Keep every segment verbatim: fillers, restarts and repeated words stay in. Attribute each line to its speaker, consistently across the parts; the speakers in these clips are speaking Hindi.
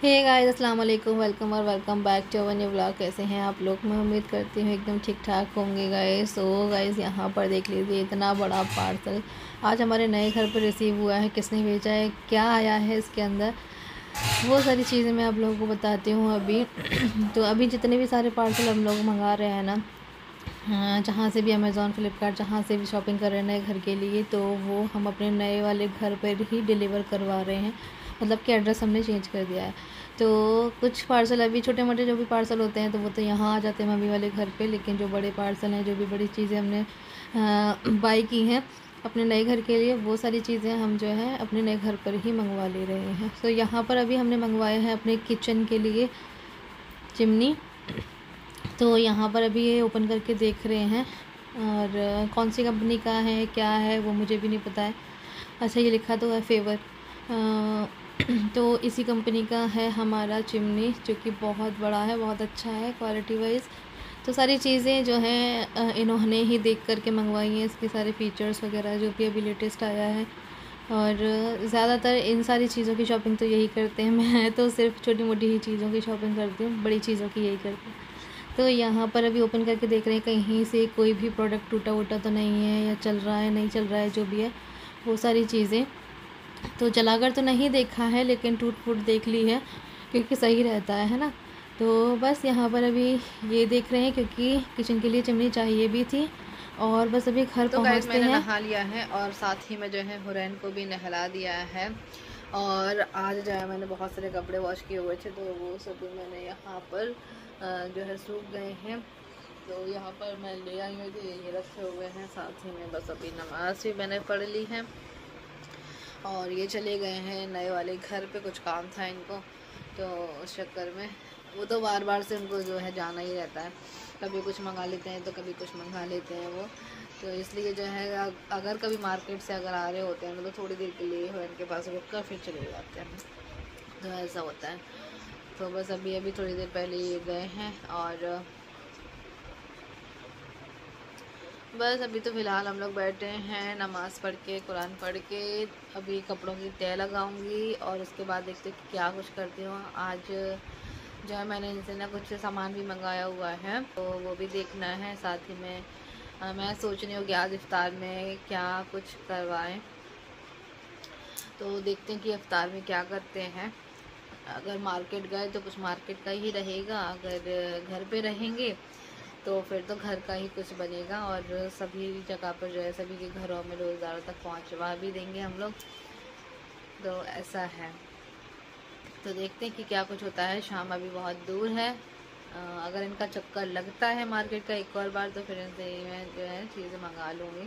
Speaker 1: हे गाइस, अस्सलाम वालेकुम। वेलकम और welcome back to our new vlog. कैसे हैं आप लोग? मैं उम्मीद करती हूँ एकदम ठीक ठाक होंगे गाइस। सो गाइस, यहाँ पर देख लीजिए इतना बड़ा पार्सल आज हमारे नए घर पर रिसीव हुआ है। किसने भेजा है, क्या आया है इसके अंदर, वो सारी चीज़ें मैं आप लोगों को बताती हूँ अभी। तो अभी जितने भी सारे पार्सल हम लोग मंगा रहे हैं ना, हाँ, जहाँ से भी अमेज़ॉन, फ्लिपकार्ट, जहाँ से भी शॉपिंग कर रहे हैं नए घर के लिए, तो वो हम अपने नए वाले घर पर ही डिलीवर करवा रहे हैं। मतलब कि एड्रेस हमने चेंज कर दिया है। तो कुछ पार्सल अभी छोटे मोटे जो भी पार्सल होते हैं तो वो तो यहाँ आ जाते हैं मम्मी वाले घर पे, लेकिन जो बड़े पार्सल हैं, जो भी बड़ी चीज़ें हमने बाई की हैं अपने नए घर के लिए, वो सारी चीज़ें हम जो है अपने नए घर पर ही मंगवा ले रहे हैं। तो यहाँ पर अभी हमने मंगवाए हैं अपने किचन के लिए चिमनी। तो यहाँ पर अभी ये ओपन करके देख रहे हैं, और कौन सी कंपनी का है क्या है वो मुझे भी नहीं पता है। अच्छा, ये लिखा तो है फेवर। तो इसी कंपनी का है हमारा चिमनी, जो कि बहुत बड़ा है, बहुत अच्छा है क्वालिटी वाइज। तो सारी चीज़ें जो हैं इन्होंने ही देख कर के मंगवाई हैं, इसके सारे फीचर्स वगैरह जो भी अभी लेटेस्ट आया है। और ज़्यादातर इन सारी चीज़ों की शॉपिंग तो यही करते हैं। मैं तो सिर्फ छोटी मोटी ही चीज़ों की शॉपिंग करती हूँ, बड़ी चीज़ों की यही करती हूँ। तो यहाँ पर अभी ओपन करके देख रहे हैं कहीं से कोई भी प्रोडक्ट टूटा वूटा तो नहीं है, या चल रहा है नहीं चल रहा है, जो भी है वो सारी चीज़ें। तो जलाकर तो नहीं देखा है, लेकिन टूट फूट देख ली है, क्योंकि सही रहता है है ना। तो बस यहाँ पर अभी ये देख रहे हैं, क्योंकि किचन के लिए चिमनी चाहिए भी थी। और बस अभी घर
Speaker 2: तो गाइस,
Speaker 1: पहुँचते
Speaker 2: मैंने
Speaker 1: हैं।
Speaker 2: नहा लिया है और साथ ही में जो है हुरैन को भी नहला दिया है। और आज जो है मैंने बहुत सारे कपड़े वॉश किए हुए थे, तो वो सभी मैंने यहाँ पर जो है सूख गए हैं। तो यहाँ पर मैं ले आई हूँ, ये रखे हुए हैं। साथ ही में बस अभी नमाज भी मैंने पढ़ ली है, और ये चले गए हैं नए वाले घर पे, कुछ काम था इनको, तो उस चक्कर में वो तो बार बार से उनको जो है जाना ही रहता है। कभी कुछ मंगा लेते हैं तो कभी कुछ मंगा लेते हैं वो, तो इसलिए जो है अगर कभी मार्केट से अगर आ रहे होते हैं तो थोड़ी देर के लिए हो इनके पास रुक कर फिर चले जाते हैं, तो ऐसा होता है। तो बस अभी अभी थोड़ी देर पहले ये गए हैं, और बस अभी तो फ़िलहाल हम लोग बैठे हैं नमाज़ पढ़ के, कुरान पढ़ के। अभी कपड़ों की तह लगाऊंगी और उसके बाद देखते हैं कि क्या कुछ करती हूँ। आज जो है मैंने इनसे ना कुछ सामान भी मंगाया हुआ है, तो वो भी देखना है। साथ ही में आ, मैं सोच रही हूँ कि आज इफ्तार में क्या कुछ करवाएं, तो देखते हैं कि इफ्तार में क्या करते हैं। अगर मार्केट गए तो कुछ मार्केट का ही रहेगा, अगर घर पे रहेंगे तो फिर तो घर का ही कुछ बनेगा। और सभी जगह पर जो है सभी के घरों में रोज़दारों तक पहुंचवा भी देंगे हम लोग, तो ऐसा है। तो देखते हैं कि क्या कुछ होता है। शाम अभी बहुत दूर है, अगर इनका चक्कर लगता है मार्केट का एक और बार तो फिर इनसे मैं जो है चीज़ें मंगा लूँगी,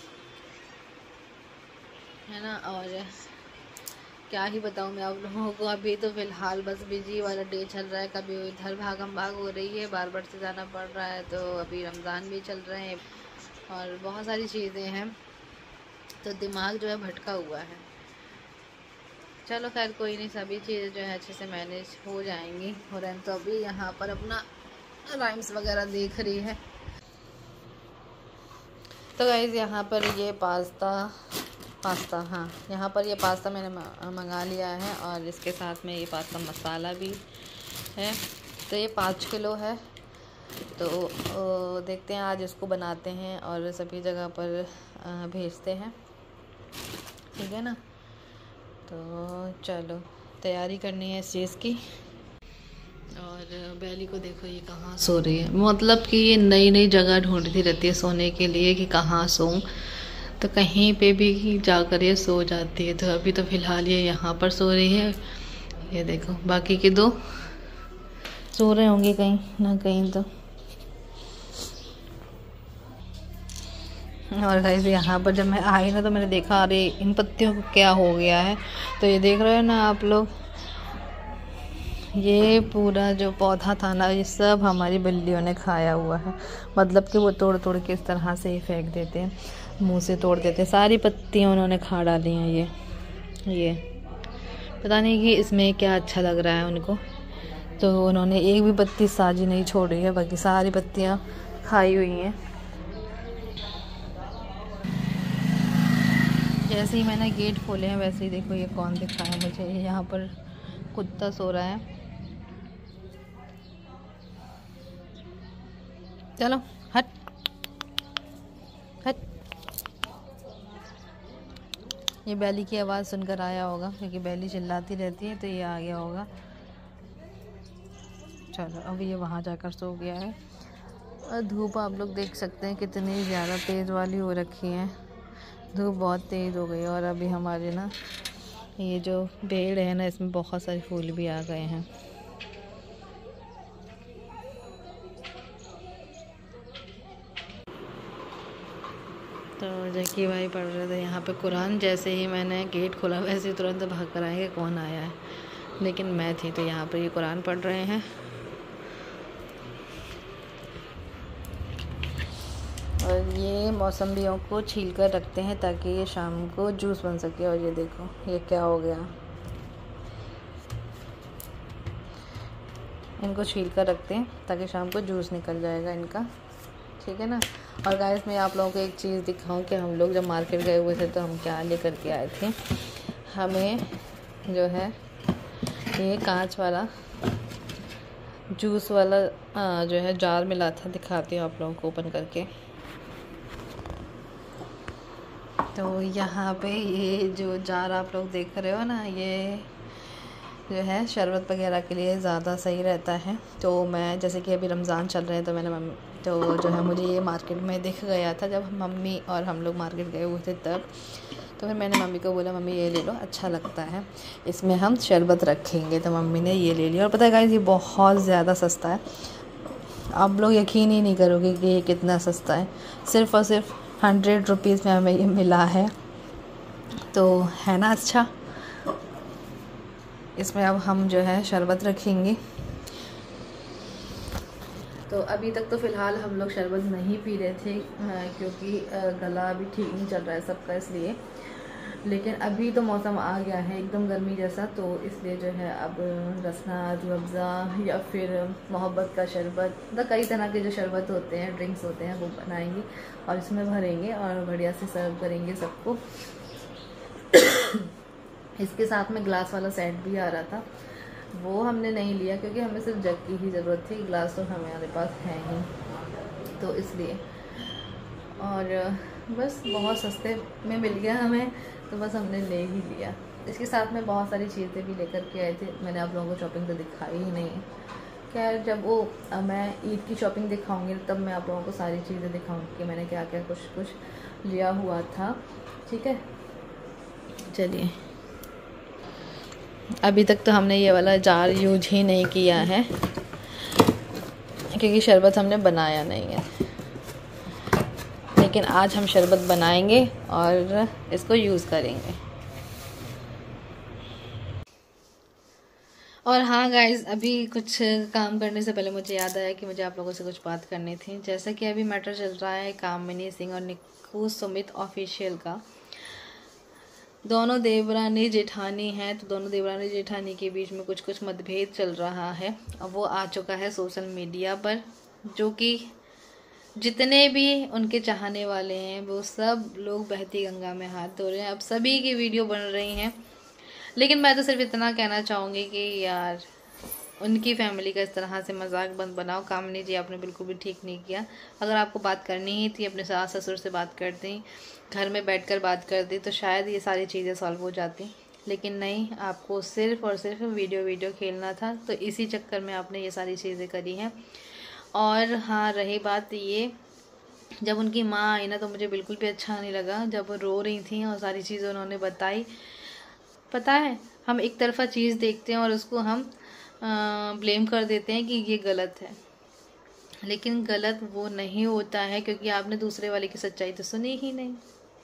Speaker 2: है ना। और क्या ही बताऊँ मैं आप लोगों को, अभी तो फ़िलहाल बस बिजी वाला डे चल रहा है। कभी इधर भागम भाग हो रही है, बार बार से जाना पड़ रहा है। तो अभी रमज़ान भी चल रहे हैं और बहुत सारी चीज़ें हैं, तो दिमाग जो है भटका हुआ है। चलो खैर कोई नहीं, सभी चीज़ें जो है अच्छे से मैनेज हो जाएंगी। और तो अभी यहाँ पर अपना राइम्स वगैरह देख रही है। तो गाइस, यहाँ पर ये पास्ता पास्ता हाँ यहाँ पर ये पास्ता मैंने मंगा लिया है, और इसके साथ में ये पास्ता मसाला भी है। तो ये पाँच किलो है, तो देखते हैं आज इसको बनाते हैं और सभी जगह पर भेजते हैं, ठीक है ना। तो चलो तैयारी करनी है इस चीज़ की। और बैली को देखो, ये कहाँ सो रही है। मतलब कि ये नई नई जगह ढूंढती रहती है सोने के लिए कि कहाँ सोऊं, तो कहीं पे भी जाकर ये सो जाती है। तो अभी तो फ़िलहाल ये यहाँ पर सो रही है। ये देखो, बाकी के दो सो रहे होंगे कहीं ना कहीं तो। और गाइस, यहाँ पर जब मैं आई ना तो मैंने देखा, अरे इन पत्तियों को क्या हो गया है। तो ये देख रहे हो ना आप लोग, ये पूरा जो पौधा था ना, ये सब हमारी बिल्लियों ने खाया हुआ है। मतलब कि वो तोड़ तोड़ के इस तरह से ही फेंक देते हैं, मुंह से तोड़ देते हैं। सारी पत्तियाँ उन्होंने खा डाली हैं। ये ये पता नहीं कि इसमें क्या अच्छा लग रहा है उनको, तो उन्होंने एक भी पत्ती साजी नहीं छोड़ी है, बाकी सारी पत्तियाँ खाई हुई हैं। जैसे ही मैंने गेट खोले हैं वैसे ही देखो ये कौन दिखा है मुझे। यहाँ पर कुत्ता सो रहा है। चलो हट हट। ये बैली की आवाज़ सुनकर आया होगा, क्योंकि बैली चिल्लाती रहती है, तो ये आ गया होगा। चलो अभी ये वहाँ जाकर सो गया है। और धूप आप लोग देख सकते हैं कितनी ज़्यादा तेज़ वाली हो रखी है। धूप बहुत तेज़ हो गई है। और अभी हमारे ना ये जो पेड़ है ना, इसमें बहुत सारे फूल भी आ गए हैं। तो जैकी भाई पढ़ रहे थे यहाँ पे कुरान। जैसे ही मैंने गेट खोला वैसे ही तुरंत भाग कर आए कि कौन आया है, लेकिन मैं थी। तो यहाँ पे ये कुरान पढ़ रहे हैं। और ये मौसम्बियों को छील कर रखते हैं ताकि ये शाम को जूस बन सके। और ये देखो ये क्या हो गया, इनको छील कर रखते हैं ताकि शाम को जूस निकल जाएगा इनका, ठीक है ना। और गाइस मैं आप लोगों को एक चीज़ दिखाऊं कि हम लोग जब मार्केट गए हुए थे तो हम क्या लेकर के आए थे। हमें जो है ये कांच वाला जूस वाला आ, जो है जार मिला था। दिखाती हूँ आप लोगों को ओपन करके। तो यहाँ पे ये जो जार आप लोग देख रहे हो ना, ये जो है शरबत वगैरह के लिए ज़्यादा सही रहता है। तो मैं जैसे कि अभी रमज़ान चल रहे हैं, तो मैंने मम्मी तो जो है मुझे ये मार्केट में दिख गया था जब मम्मी और हम लोग मार्केट गए हुए थे तब। तो फिर मैंने मम्मी को बोला मम्मी ये ले लो, अच्छा लगता है, इसमें हम शरबत रखेंगे। तो मम्मी ने ये ले लिया। और पता है गाइस ये बहुत ज़्यादा सस्ता है। आप लोग यकीन ही नहीं करोगे कि ये कितना सस्ता है। सिर्फ़ और सिर्फ हंड्रेड रुपीज़ में हमें ये मिला है। तो है ना अच्छा। इसमें अब हम जो है शरबत रखेंगे। तो अभी तक तो फ़िलहाल हम लोग शरबत नहीं पी रहे थे, क्योंकि गला अभी ठीक नहीं चल रहा है सबका, इसलिए। लेकिन अभी तो मौसम आ गया है एकदम गर्मी जैसा, तो इसलिए जो है अब रसना, रूअफ़ज़ा या फिर मोहब्बत का शरबत, मतलब कई तरह के जो शरबत होते हैं, ड्रिंक्स होते हैं, वो बनाएंगे और इसमें भरेंगे और बढ़िया से सर्व करेंगे सबको। इसके साथ में ग्लास वाला सेट भी आ रहा था, वो हमने नहीं लिया क्योंकि हमें सिर्फ जग की ही ज़रूरत थी। ग्लास तो हमारे पास है ही, तो इसलिए। और बस बहुत सस्ते में मिल गया हमें, तो बस हमने ले ही लिया। इसके साथ में बहुत सारी चीज़ें भी लेकर के आए थे। मैंने आप लोगों को शॉपिंग तो दिखाई ही नहीं है। खैर जब वो मैं ईद की शॉपिंग दिखाऊंगी तब मैं आप लोगों को सारी चीज़ें दिखाऊंगी कि मैंने क्या क्या कुछ कुछ लिया हुआ था, ठीक है। चलिए अभी तक तो हमने ये वाला जार यूज ही नहीं किया है, क्योंकि शरबत हमने बनाया नहीं है। लेकिन आज हम शरबत बनाएंगे और इसको यूज़ करेंगे। और हाँ गाइज़, अभी कुछ काम करने से पहले मुझे याद आया कि मुझे आप लोगों से कुछ बात करनी थी। जैसा कि अभी मैटर चल रहा है कामिनी सिंह और निक्कू सुमित ऑफिशियल का। दोनों देवरानी जेठानी हैं, तो दोनों देवरानी जेठानी के बीच में कुछ कुछ मतभेद चल रहा है। अब वो आ चुका है सोशल मीडिया पर, जो कि जितने भी उनके चाहने वाले हैं वो सब लोग बहती गंगा में हाथ धो रहे हैं। अब सभी की वीडियो बन रही हैं। लेकिन मैं तो सिर्फ इतना कहना चाहूँगी कि यार उनकी फैमिली का इस तरह से मजाक बंद बनाओ। कामिनी जी आपने बिल्कुल भी ठीक नहीं किया। अगर आपको बात करनी ही थी अपने सास ससुर से बात करती, घर में बैठकर बात करती, तो शायद ये सारी चीज़ें सॉल्व हो जाती। लेकिन नहीं, आपको सिर्फ और सिर्फ वीडियो वीडियो खेलना था, तो इसी चक्कर में आपने ये सारी चीज़ें करी हैं। और हाँ, रही बात ये, जब उनकी माँ आई ना तो मुझे बिल्कुल भी अच्छा नहीं लगा। जब वो रो रही थी और सारी चीज़ें उन्होंने बताई, पता है हम एक तरफा चीज़ देखते हैं और उसको हम ब्लेम कर देते हैं कि ये गलत है। लेकिन गलत वो नहीं होता है, क्योंकि आपने दूसरे वाले की सच्चाई तो सुनी ही नहीं।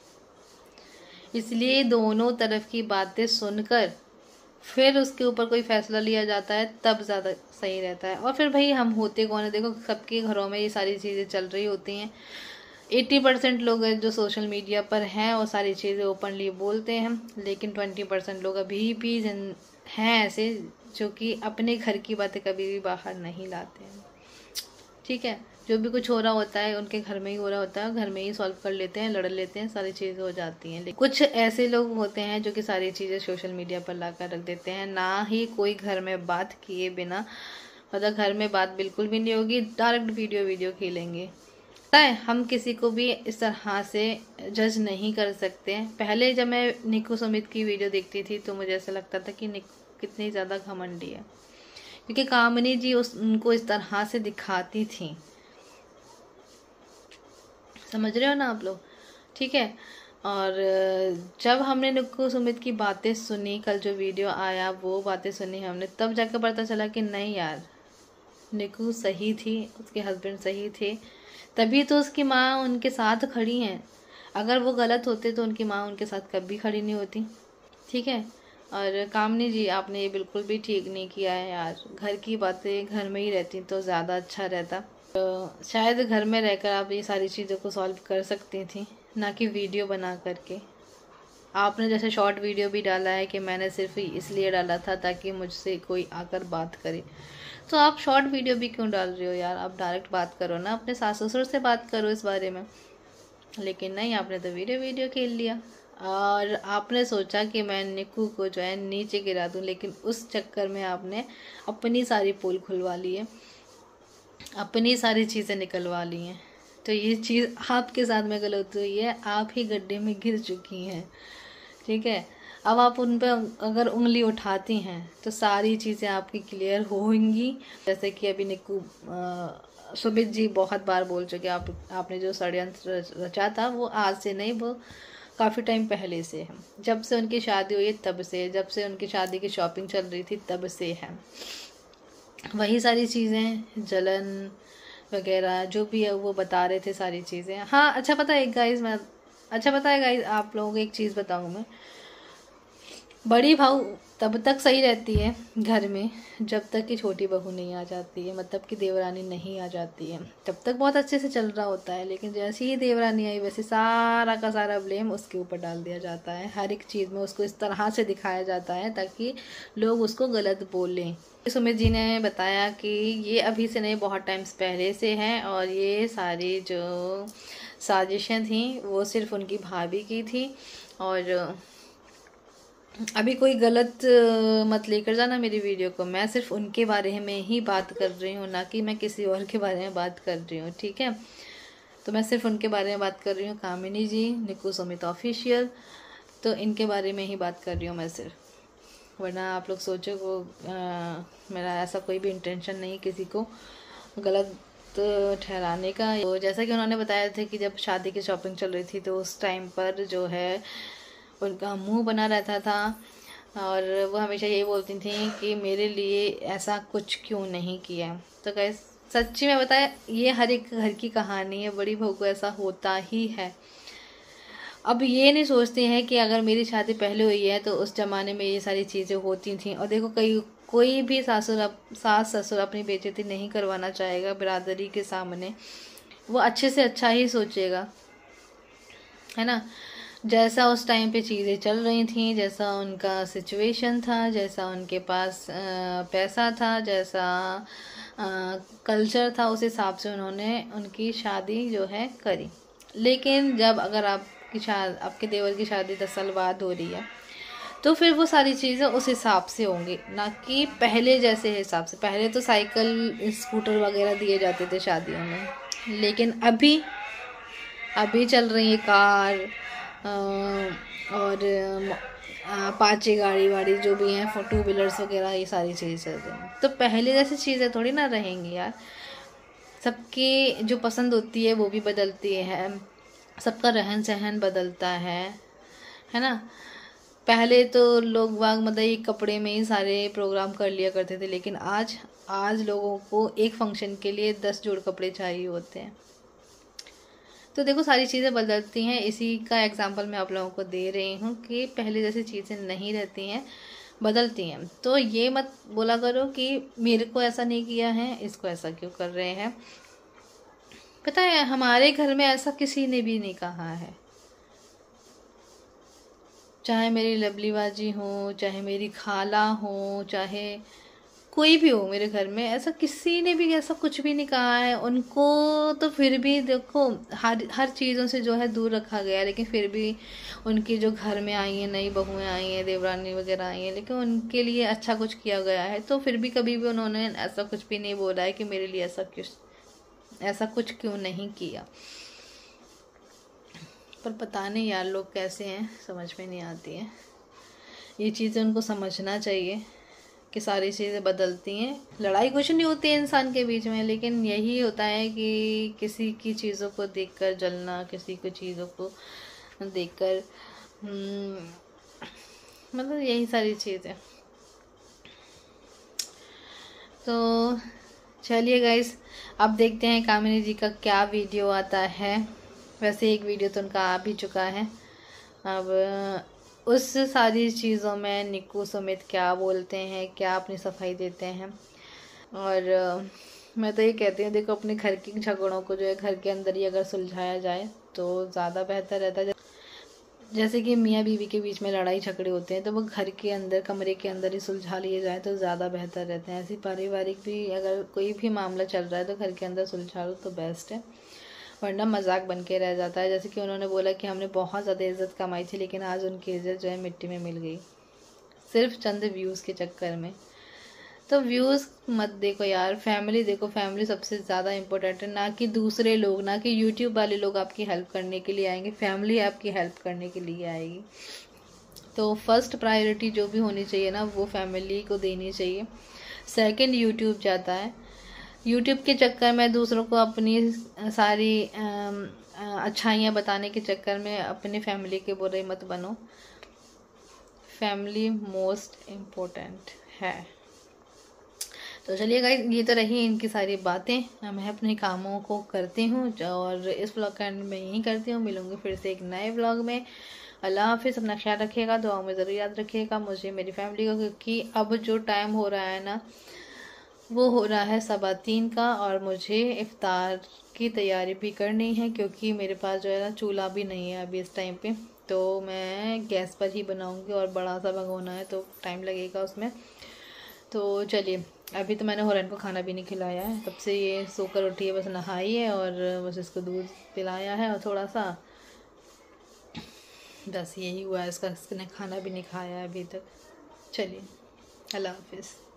Speaker 2: इसलिए दोनों तरफ की बातें सुनकर फिर उसके ऊपर कोई फैसला लिया जाता है, तब ज़्यादा सही रहता है। और फिर भाई हम होते कौन है, देखो सबके घरों में ये सारी चीज़ें चल रही होती हैं। अस्सी परसेंट लोग जो सोशल मीडिया पर हैं और सारी चीज़ें ओपनली बोलते हैं, लेकिन बीस परसेंट लोग अभी भी हैं ऐसे जो कि अपने घर की बातें कभी भी बाहर नहीं लाते हैं। ठीक है, जो भी कुछ हो रहा होता है उनके घर में ही हो रहा होता है, घर में ही सॉल्व कर लेते हैं, लड़ लेते हैं, सारी चीज़ें हो जाती हैं। कुछ ऐसे लोग होते हैं जो कि सारी चीज़ें सोशल मीडिया पर ला कर रख देते हैं, ना ही कोई घर में बात किए बिना, मतलब घर में बात बिल्कुल भी नहीं होगी, डायरेक्ट वीडियो वीडियो खेलेंगे। पता है, हम किसी को भी इस तरह से जज नहीं कर सकते। पहले जब मैं निकू सुमित की वीडियो देखती थी तो मुझे ऐसा लगता था कि निकू कितनी ज़्यादा घमंडी है, क्योंकि कामिनी जी उस उनको इस तरह से दिखाती थी। समझ रहे हो ना आप लोग? ठीक है। और जब हमने निकू सुमित की बातें सुनी, कल जो वीडियो आया वो बातें सुनी हमने, तब जाकर पता चला कि नहीं यार, निकू सही थी, उसके हस्बैंड सही थे, तभी तो उसकी माँ उनके साथ खड़ी हैं। अगर वो गलत होते तो उनकी माँ उनके साथ कभी खड़ी नहीं होती। ठीक है। और कामनी जी, आपने ये बिल्कुल भी ठीक नहीं किया है यार, घर की बातें घर में ही रहती तो ज़्यादा अच्छा रहता। तो शायद घर में रहकर आप ये सारी चीज़ों को सॉल्व कर सकती थी, ना कि वीडियो बना करके। आपने जैसे शॉर्ट वीडियो भी डाला है कि मैंने सिर्फ इसलिए डाला था ताकि मुझसे कोई आकर बात करे, तो आप शॉर्ट वीडियो भी क्यों डाल रहे हो यार? आप डायरेक्ट बात करो ना, अपने सास ससुर से बात करो इस बारे में। लेकिन नहीं, आपने तो वीडियो वीडियो खेल लिया और आपने सोचा कि मैं निकू को जो है नीचे गिरा दूं, लेकिन उस चक्कर में आपने अपनी सारी पोल खुलवा ली है, अपनी सारी चीज़ें निकलवा ली हैं। तो ये चीज़ आपके साथ में गलत हुई है, आप ही गड्ढे में गिर चुकी हैं। ठीक है। अब आप उन पर अगर उंगली उठाती हैं तो सारी चीज़ें आपकी क्लियर होंगी। जैसे कि अभी निकू सुमित जी बहुत बार बोल चुके, आप आपने जो षड्यंत्र रचा था वो आज से नहीं, वो काफ़ी टाइम पहले से है। जब से उनकी शादी हुई तब से, जब से उनकी शादी की शॉपिंग चल रही थी तब से है। वही सारी चीज़ें, जलन वगैरह जो भी है वो बता रहे थे सारी चीज़ें। हाँ, अच्छा पता है गाइस, मैं अच्छा पता है गाइस, आप लोगों को एक चीज़ बताऊँ मैं, बड़ी बहू तब तक सही रहती है घर में जब तक कि छोटी बहू नहीं आ जाती है, मतलब कि देवरानी नहीं आ जाती है, तब तक बहुत अच्छे से चल रहा होता है। लेकिन जैसे ही देवरानी आई वैसे सारा का सारा ब्लेम उसके ऊपर डाल दिया जाता है, हर एक चीज़ में उसको इस तरह से दिखाया जाता है ताकि लोग उसको गलत बोलें। सुमित जी ने बताया कि ये अभी से नहीं, बहुत टाइम्स पहले से हैं, और ये सारी जो साजिशें थी वो सिर्फ उनकी भाभी की थी। और अभी कोई गलत मत लेकर जाना मेरी वीडियो को, मैं सिर्फ उनके बारे में ही बात कर रही हूँ, ना कि मैं किसी और के बारे में बात कर रही हूँ। ठीक है। तो मैं सिर्फ उनके बारे में बात कर रही हूँ, कामिनी जी, निकू सुमित ऑफिशियल, तो इनके बारे में ही बात कर रही हूँ मैं सिर्फ। वरना आप लोग सोचो को आ, मेरा ऐसा कोई भी इंटेंशन नहीं किसी को गलत ठहराने का। तो जैसा कि उन्होंने बताया था कि जब शादी की शॉपिंग चल रही थी तो उस टाइम पर जो है उनका मुंह बना रहता था, और वो हमेशा यही बोलती थी कि मेरे लिए ऐसा कुछ क्यों नहीं किया। तो गाइस, सच्ची में बताया, ये हर एक घर की कहानी है, बड़ी बहू को ऐसा होता ही है। अब ये नहीं सोचते हैं कि अगर मेरी शादी पहले हुई है तो उस ज़माने में ये सारी चीज़ें होती थी। और देखो, कई कोई भी सासुर सास ससुर अपनी बेइज्जती नहीं करवाना चाहेगा बिरादरी के सामने, वो अच्छे से अच्छा ही सोचेगा, है ना। जैसा उस टाइम पे चीज़ें चल रही थी, जैसा उनका सिचुएशन था, जैसा उनके पास आ, पैसा था, जैसा आ, कल्चर था, उस हिसाब से उन्होंने उनकी शादी जो है करी। लेकिन जब अगर आपकी शादी, आपके देवर की शादी दस साल बाद हो रही है, तो फिर वो सारी चीज़ें उस हिसाब से होंगी, ना कि पहले जैसे हिसाब से। पहले तो साइकिल स्कूटर वगैरह दिए जाते थे शादियों में, लेकिन अभी अभी चल रही है कार और पाँचे गाड़ी वाड़ी जो भी हैं, टू व्हीलर्स वगैरह, ये सारी चीज़ें चल रही हैं। तो पहले जैसी चीज़ें थोड़ी ना रहेंगी यार। सबकी जो पसंद होती है वो भी बदलती है, सबका रहन सहन बदलता है, है ना। पहले तो लोग वाग मतलब एक कपड़े में ही सारे प्रोग्राम कर लिया करते थे, लेकिन आज आज लोगों को एक फंक्शन के लिए दस जोड़ कपड़े चाहिए होते हैं। तो देखो, सारी चीज़ें बदलती हैं। इसी का एग्जांपल मैं आप लोगों को दे रही हूँ कि पहले जैसी चीज़ें नहीं रहती हैं, बदलती हैं। तो ये मत बोला करो कि मेरे को ऐसा नहीं किया है, इसको ऐसा क्यों कर रहे हैं। पता है, हमारे घर में ऐसा किसी ने भी नहीं कहा है, चाहे मेरी लवली बाजी हो, चाहे मेरी खाला हो, चाहे कोई भी हो मेरे घर में, ऐसा किसी ने भी ऐसा कुछ भी नहीं कहा है उनको, तो फिर भी देखो हर हर चीज़ों से जो है दूर रखा गया है, लेकिन फिर भी उनकी जो घर में आई हैं नई बहुएं आई हैं, देवरानी वगैरह आई हैं, लेकिन उनके लिए अच्छा कुछ किया गया है, तो फिर भी कभी भी उन्होंने ऐसा कुछ भी नहीं बोला है कि मेरे लिए ऐसा कुछ ऐसा कुछ क्यों नहीं किया। पर पता नहीं यार लोग कैसे हैं, समझ में नहीं आती है ये चीज़ें। उनको समझना चाहिए कि सारी चीज़ें बदलती हैं, लड़ाई कुछ नहीं होती है इंसान के बीच में, लेकिन यही होता है कि किसी की चीज़ों को देखकर जलना, किसी को चीज़ों को देखकर मतलब यही सारी चीज़ें। तो चलिए गाइस, अब देखते हैं कामिनी जी का क्या वीडियो आता है। वैसे एक वीडियो तो उनका आ भी चुका है, अब उस सारी चीज़ों में निक्कू सुमित क्या बोलते हैं, क्या अपनी सफाई देते हैं। और मैं तो ये कहती हूँ देखो, अपने घर के झगड़ों को जो है घर के अंदर ही अगर सुलझाया जाए तो ज़्यादा बेहतर रहता है। जैसे कि मियाँ बीवी के बीच में लड़ाई झगड़े होते हैं तो वो घर के अंदर कमरे के अंदर ही सुलझा लिए जाए तो ज़्यादा बेहतर रहते हैं। ऐसी पारिवारिक भी अगर कोई भी मामला चल रहा है तो घर के अंदर सुलझा लो तो बेस्ट है, वरना मजाक बन के रह जाता है। जैसे कि उन्होंने बोला कि हमने बहुत ज़्यादा इज़्ज़त कमाई थी, लेकिन आज उनकी इज़्ज़त जो है मिट्टी में मिल गई सिर्फ चंद व्यूज़ के चक्कर में। तो व्यूज़ मत देखो यार, फैमिली देखो, फैमिली सबसे ज़्यादा इम्पोर्टेंट है, ना कि दूसरे लोग, ना कि यूट्यूब वाले लोग आपकी हेल्प करने के लिए आएंगे, फैमिली आपकी हेल्प करने के लिए आएगी। तो फर्स्ट प्रायोरिटी जो भी होनी चाहिए ना वो फैमिली को देनी चाहिए, सेकंड यूट्यूब जाता है। यूट्यूब के चक्कर में दूसरों को अपनी सारी अच्छाइयाँ बताने के चक्कर में अपनी फैमिली के बुरे मत बनो, फैमिली मोस्ट इम्पोर्टेंट है। तो चलिए गाइस, ये तो रही इनकी सारी बातें। मैं अपने कामों को करती हूँ और इस व्लॉग का एंड में यही करती हूँ। मिलूंगी फिर से एक नए व्लॉग में। अल्लाह हाफिज़, अपना ख्याल रखिएगा, दुआओं में ज़रूर याद रखिएगा मुझे, मेरी फैमिली को, क्योंकि अब जो टाइम हो रहा है ना वो हो रहा है सवा तीन का, और मुझे इफ्तार की तैयारी भी करनी है, क्योंकि मेरे पास जो है ना चूल्हा भी नहीं है अभी इस टाइम पे, तो मैं गैस पर ही बनाऊंगी और बड़ा सा भगोना है तो टाइम लगेगा उसमें। तो चलिए, अभी तो मैंने होरन को खाना भी नहीं खिलाया है, तब से ये सोकर उठी है, बस नहाई है और बस इसको दूध पिलाया है और थोड़ा सा, बस यही हुआ है इसका, इसने खाना भी नहीं खाया है अभी तक। चलिए, अल्लाह हाफिज़।